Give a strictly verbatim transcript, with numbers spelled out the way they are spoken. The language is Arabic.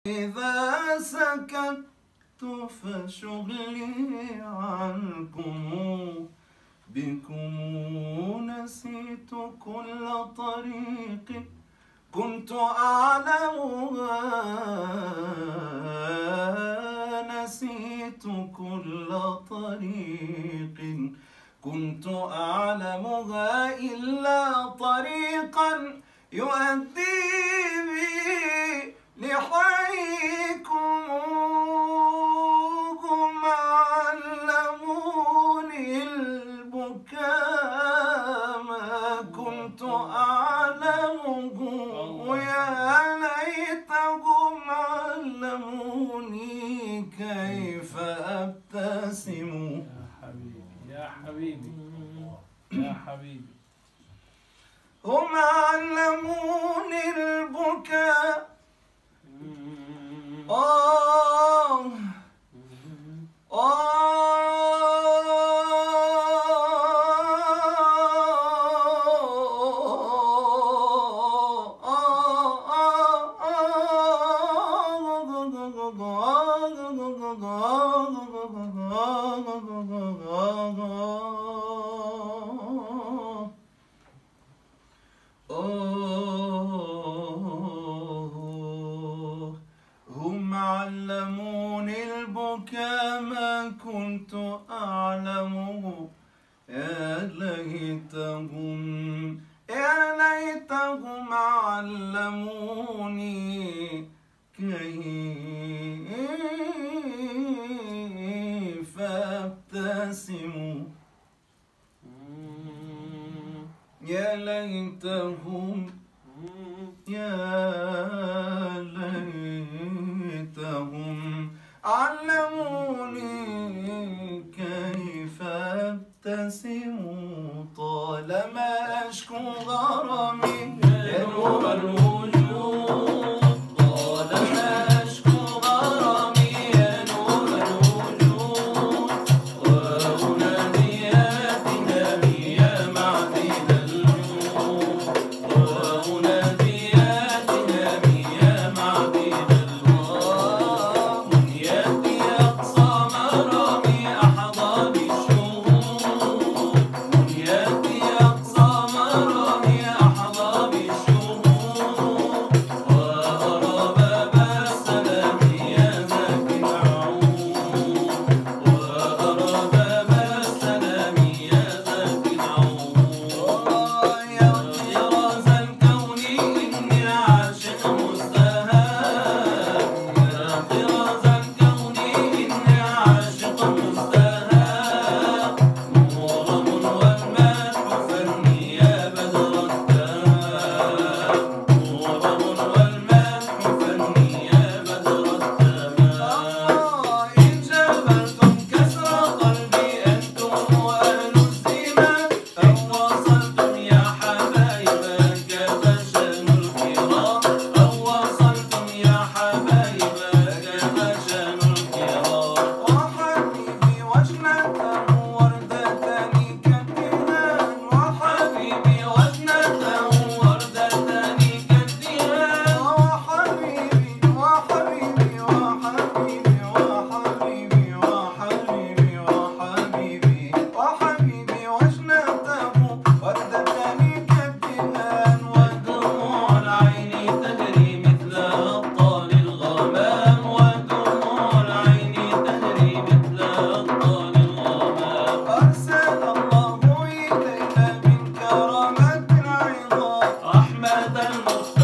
إذا سكت فشغلي عنكم بكم نسيت كل طريق كنت أعلمها، نسيت كل طريق كنت أعلمها إلا طريقا يؤدي بي لحيكم. هم علموني البكاء ما كنت أعلمه، ويا ليتهم علموني كيف أبتسم. يا حبيبي يا حبيبي هم علموني البكاء. آه آه هم علموني البكاء ما كنت أعلمه، يا ليتهم يا ليتهم علموني كيف أبتسم. يا ليتهم يا ليتهم علموني كيف أبتسم. طالما أشكو غرامي يا نور الوجود، طالما أشكو غرامي يا نور الوجود، وأنادي يا تهامي يا معدن الجود، وأنادي يا تهامي يا معدن الجود. منيتي أقصى مرامي أحظى بالشهود، منيتي أقصى مرامي أحظى بالشهود، وأرى باب السلام يا ذاك العود، وأرى باب السلام يا ذاك العود. يا طراز الكون إني عاشق مستهاب، يا طراز الكون إني عاشق مستهاب، مغرم والمدح فني يا بدر التمام، مغرم والمدح فني يا بدر التمام. إن جبلتم كسر قلبي أنتم أهل الزمان، أو وصلتم يا حبايب كيف شأن الكرام، أو وصلتم يا حبايب كيف شأن الكرام. وحبيبي وجنته وردتني كالدهان، وحبيبي وجنته وردتني كالدهان، وحبيبي وحبيبي وحبيبي وحبيبي وحبيبي وحبيبي وحبيبي وجنته وردتني كالدهان، ودموع العين تجري مثل أبطال الغمام، ودموع العين تجري مثل أبطال الغمام. أرسل الله إلينا من كرامة العظام أحمد المختار.